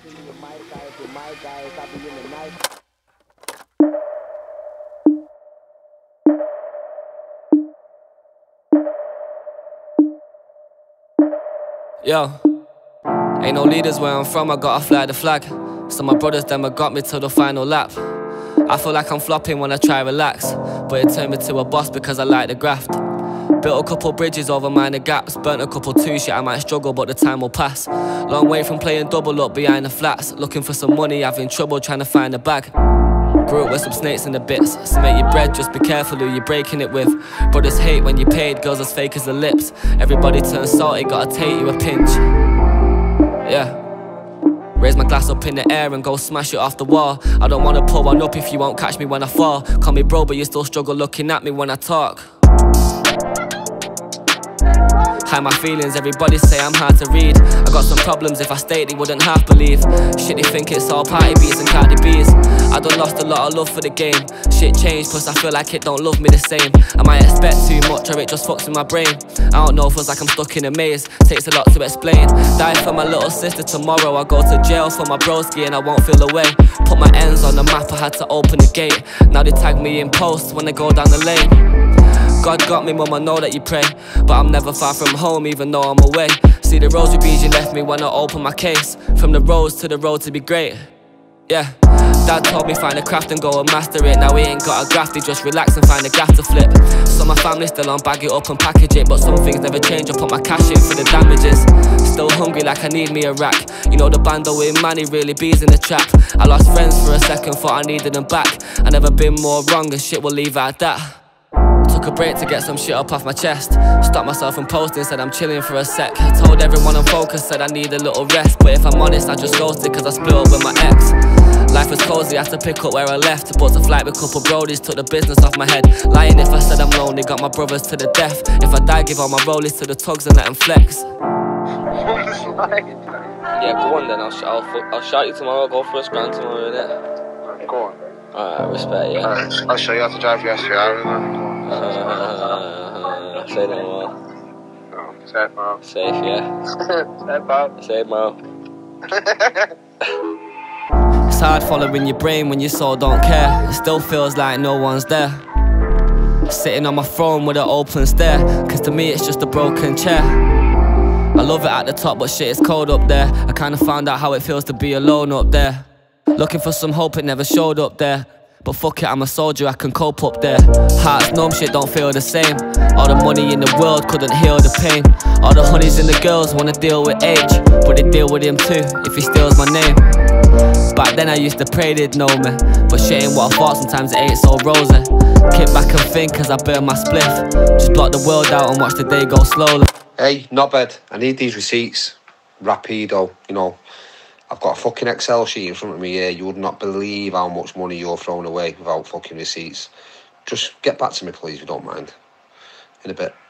Yo, ain't no leaders where I'm from, I gotta fly the flag. So my brothers them got me till the final lap. I feel like I'm flopping when I try relax, but it turned me to a boss because I like the graft. Built a couple bridges over minor gaps, burnt a couple too shit, I might struggle but the time will pass. Long way from playing double up behind the flats, looking for some money, having trouble trying to find a bag. Grew up with some snakes in the bits, so make your bread, just be careful who you're breaking it with. Brothers hate when you paid, girls as fake as the lips. Everybody turns salty, gotta take you a pinch. Yeah. Raise my glass up in the air and go smash it off the wall. I don't wanna pull one up if you won't catch me when I fall. Call me bro but you still struggle looking at me when I talk. Hide my feelings, everybody say I'm hard to read. I got some problems, if I stayed they wouldn't half believe. Shit, they think it's all party beats and Cardi B's. I done lost a lot of love for the game. Shit changed, plus I feel like it don't love me the same. I might expect too much or it just fucks with my brain. I don't know, feels like I'm stuck in a maze. Takes a lot to explain. Die for my little sister tomorrow, I go to jail for my broski and I won't feel away. Put my ends on the map, I had to open the gate. Now they tag me in posts when I go down the lane. God got me, mum, I know that you pray, but I'm never far from home even though I'm away. See the rosary beads you left me when I open my case. From the rose to the road to be great. Yeah, Dad told me find a craft and go and master it. Now he ain't got a graft, he just relax and find a gaff to flip. So my family's still on, bag it up and package it, but some things never change, I put my cash in for the damages. Still hungry like I need me a rack. You know the bando with money really bees in the trap. I lost friends for a second, thought I needed them back. I never been more wrong and shit will leave it at that. Took a break to get some shit up off my chest. Stopped myself from posting, said I'm chilling for a sec. Told everyone I'm focused, said I need a little rest. But if I'm honest, I just ghosted cause I split up with my ex. Life was cozy, I had to pick up where I left. Bought a flight with a couple brodies, took the business off my head. Lying if I said I'm lonely, got my brothers to the death. If I die, give all my rollies to the tugs and let them flex. Yeah, go on then, I'll shout you tomorrow, go for a scran tomorrow, innit? Go on. Alright, respect, yeah. Alright, I'll show you how to drive your SVR, man. Say no more. No, safe, man. Safe, yeah. Safe, man. Safe, man. It's hard following your brain when your soul don't care. It still feels like no one's there. Sitting on my throne with an open stare, cause to me it's just a broken chair. I love it at the top but shit it's cold up there. I kinda found out how it feels to be alone up there. Looking for some hope, it never showed up there. But fuck it, I'm a soldier, I can cope up there. Heart's numb, shit don't feel the same. All the money in the world couldn't heal the pain. All the honeys and the girls wanna deal with Aitch, but they deal with him too, if he steals my name. Back then I used to pray they'd know me, but shit ain't what I thought, sometimes it ain't so rosy. Kick back and think as I burn my spliff. Just block the world out and watch the day go slowly. Hey, not bad, I need these receipts. Rapido, you know. I've got a fucking Excel sheet in front of me here. You would not believe how much money you're throwing away without fucking receipts. Just get back to me, please, if you don't mind. In a bit.